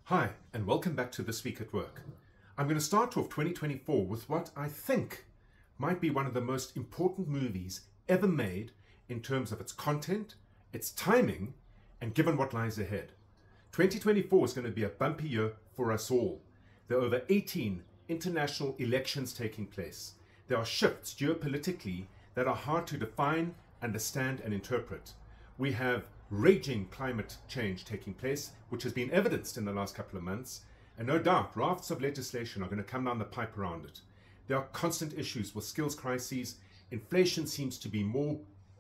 Hi, and welcome back to This Week at Work. I'm going to start off 2024 with what I think might be one of the most important movies ever made in terms of its content, its timing, and given what lies ahead. 2024 is going to be a bumpy year for us all. There are over 18 international elections taking place. There are shifts geopolitically that are hard to define, understand, and interpret. We have raging climate change taking place, which has been evidenced in the last couple of months, and no doubt rafts of legislation are going to come down the pipe around it. There are constant issues with skills crises. Inflation seems to be more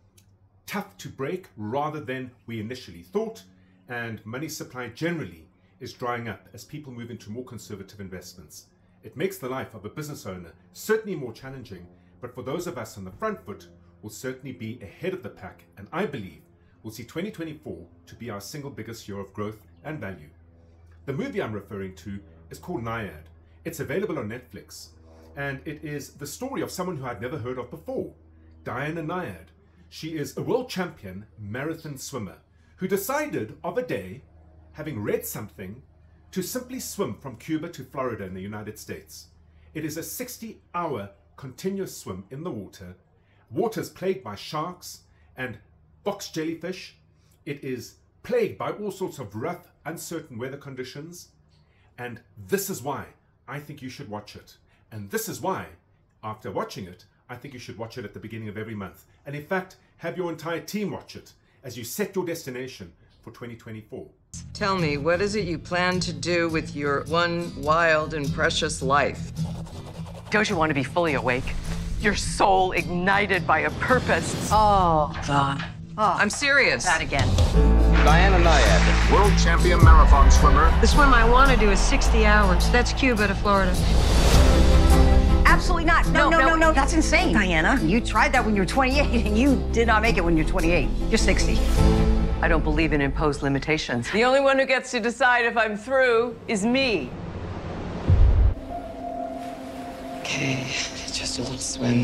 tough to break rather than we initially thought, and money supply generally is drying up as people move into more conservative investments. It makes the life of a business owner certainly more challenging, but for those of us on the front foot, will certainly be ahead of the pack, and I believe we'll see 2024 to be our single biggest year of growth and value. The movie I'm referring to is called Nyad. It's available on Netflix, and it is the story of someone who I'd never heard of before, Diana Nyad. She is a world champion marathon swimmer who decided of a day, having read something, to simply swim from Cuba to Florida in the United States. It is a 60-hour continuous swim in the water. Water's plagued by sharks and box jellyfish. It is plagued by all sorts of rough, uncertain weather conditions. And this is why I think you should watch it. And this is why, after watching it, I think you should watch it at the beginning of every month. And in fact, have your entire team watch it as you set your destination for 2024. Tell me, what is it you plan to do with your one wild and precious life? Don't you want to be fully awake? Your soul ignited by a purpose. Oh, I'm serious. That again. Diana Nyad, world champion marathon swimmer. The swim I want to do is 60 hours. That's Cuba to Florida. Absolutely not. No. That's insane. Diana, you tried that when you were 28, and you did not make it when you're 28. You're 60. I don't believe in imposed limitations. The only one who gets to decide if I'm through is me. Okay, just a little swim.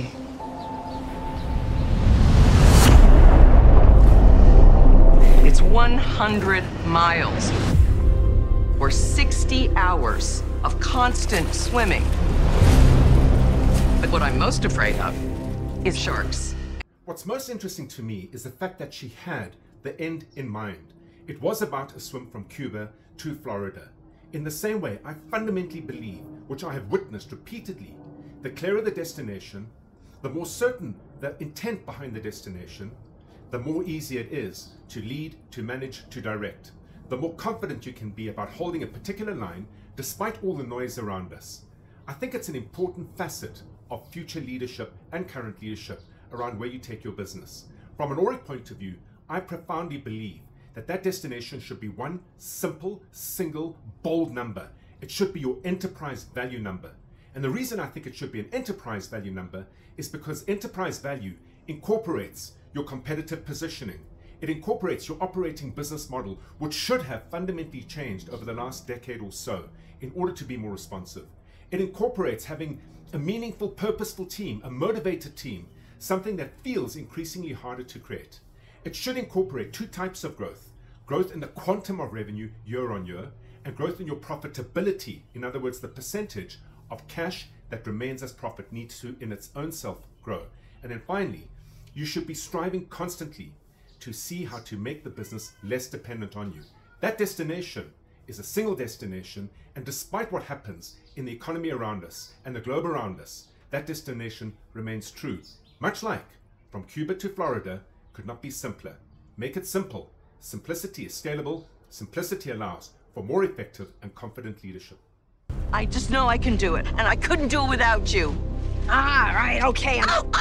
It's 100 miles or 60 hours of constant swimming. But what I'm most afraid of is sharks. What's most interesting to me is the fact that she had the end in mind. It was about a swim from Cuba to Florida. In the same way, I fundamentally believe, which I have witnessed repeatedly, the clearer the destination, the more certain the intent behind the destination, the more easy it is to lead, to manage, to direct. The more confident you can be about holding a particular line despite all the noise around us. I think it's an important facet of future leadership and current leadership around where you take your business. From an Auric point of view, I profoundly believe that that destination should be one simple, single, bold number. It should be your enterprise value number. And the reason I think it should be an enterprise value number is because enterprise value incorporates your competitive positioning. It incorporates your operating business model, which should have fundamentally changed over the last decade or so in order to be more responsive. It incorporates having a meaningful, purposeful team, a motivated team, something that feels increasingly harder to create. It should incorporate two types of growth: growth in the quantum of revenue year on year, and growth in your profitability. In other words, the percentage of cash that remains as profit needs to in its own self grow. And then finally, you should be striving constantly to see how to make the business less dependent on you. That destination is a single destination, and despite what happens in the economy around us and the globe around us, that destination remains true. Much like from Cuba to Florida could not be simpler. Make it simple. Simplicity is scalable. Simplicity allows for more effective and confident leadership. I just know I can do it, and I couldn't do it without you. Right, okay.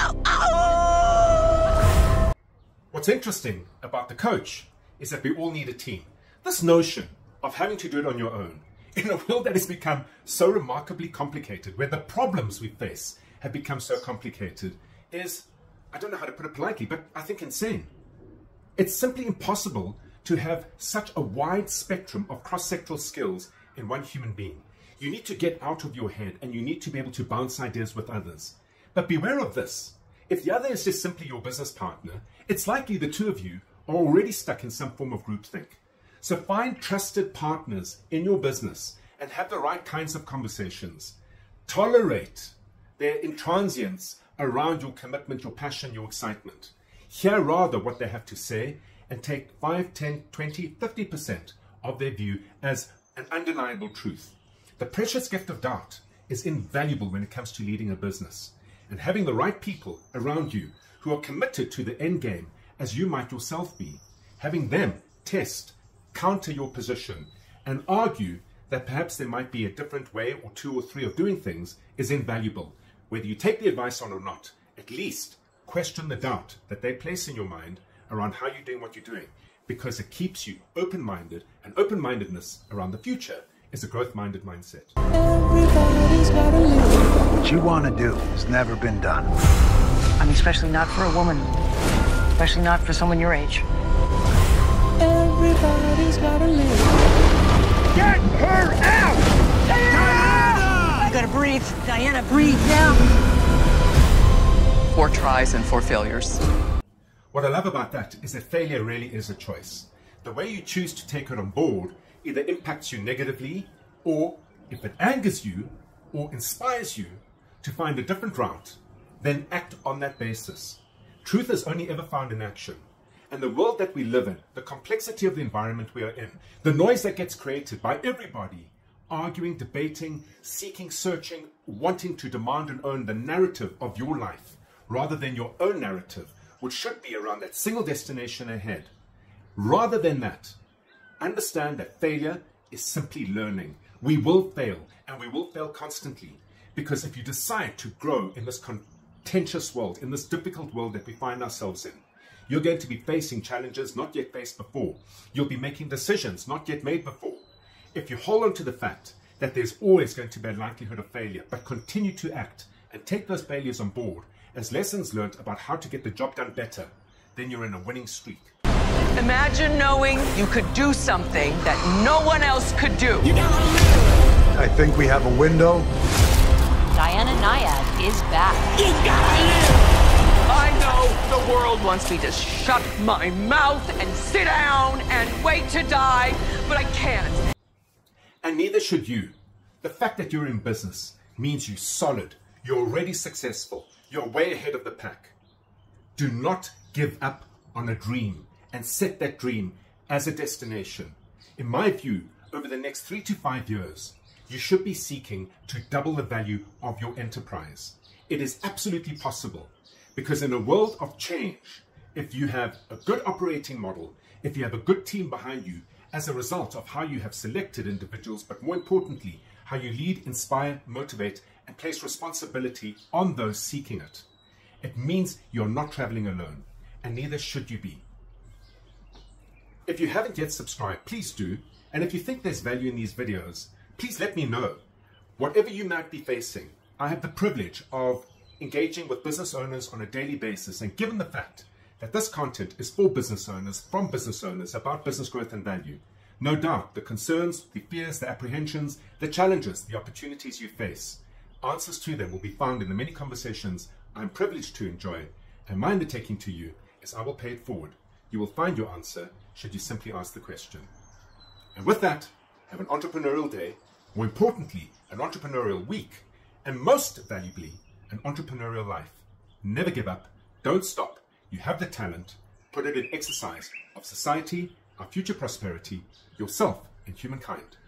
What's interesting about the coach is that we all need a team. This notion of having to do it on your own, in a world that has become so remarkably complicated, where the problems we face have become so complicated, is, I don't know how to put it politely, but I think insane. It's simply impossible to have such a wide spectrum of cross-sectoral skills in one human being. You need to get out of your head, and you need to be able to bounce ideas with others. But beware of this. If the other is just simply your business partner, it's likely the two of you are already stuck in some form of groupthink. So find trusted partners in your business and have the right kinds of conversations. Tolerate their intransience around your commitment, your passion, your excitement. Hear rather what they have to say and take 5, 10, 20, 50% of their view as an undeniable truth. The precious gift of doubt is invaluable when it comes to leading a business. And having the right people around you who are committed to the end game as you might yourself be, having them test, counter your position, and argue that perhaps there might be a different way or 2 or 3 of doing things is invaluable. Whether you take the advice on or not, at least question the doubt that they place in your mind around how you're doing what you're doing, because it keeps you open-minded, and open-mindedness around the future is a growth-minded mindset. What you want to do has never been done. I mean, especially not for a woman. Especially not for someone your age. Everybody's gotta live. Get her out! Diana! You gotta breathe. Diana, breathe now. 4 tries and 4 failures. What I love about that is that failure really is a choice. The way you choose to take it on board either impacts you negatively, or if it angers you or inspires you to find a different route, then act on that basis. Truth is only ever found in action. And the world that we live in, the complexity of the environment we are in, the noise that gets created by everybody arguing, debating, seeking, searching, wanting to demand and own the narrative of your life rather than your own narrative, which should be around that single destination ahead. Rather than that, understand that failure is simply learning. We will fail, and we will fail constantly, because if you decide to grow in this contentious world, in this difficult world that we find ourselves in, you're going to be facing challenges not yet faced before. You'll be making decisions not yet made before. If you hold on to the fact that there's always going to be a likelihood of failure, but continue to act and take those failures on board as lessons learned about how to get the job done better, then you're in a winning streak. Imagine knowing you could do something that no one else could do. I think we have a window. Diana Nyad is back. I know the world wants me to shut my mouth and sit down and wait to die, but I can't. And neither should you. The fact that you're in business means you're solid, you're already successful, you're way ahead of the pack. Do not give up on a dream and set that dream as a destination. In my view, over the next 3 to 5 years, you should be seeking to double the value of your enterprise. It is absolutely possible, because in a world of change, if you have a good operating model, if you have a good team behind you, as a result of how you have selected individuals, but more importantly, how you lead, inspire, motivate, and place responsibility on those seeking it, it means you're not traveling alone, and neither should you be. If you haven't yet subscribed, please do. And if you think there's value in these videos, please let me know. Whatever you might be facing, I have the privilege of engaging with business owners on a daily basis. And given the fact that this content is for business owners, from business owners, about business growth and value, no doubt the concerns, the fears, the apprehensions, the challenges, the opportunities you face, answers to them will be found in the many conversations I'm privileged to enjoy. And my undertaking to you is I will pay it forward. You will find your answer should you simply ask the question. And with that, have an entrepreneurial day, more importantly, an entrepreneurial week, and most valuably, an entrepreneurial life. Never give up, don't stop. You have the talent, put it in exercise of society, our future prosperity, yourself, and humankind.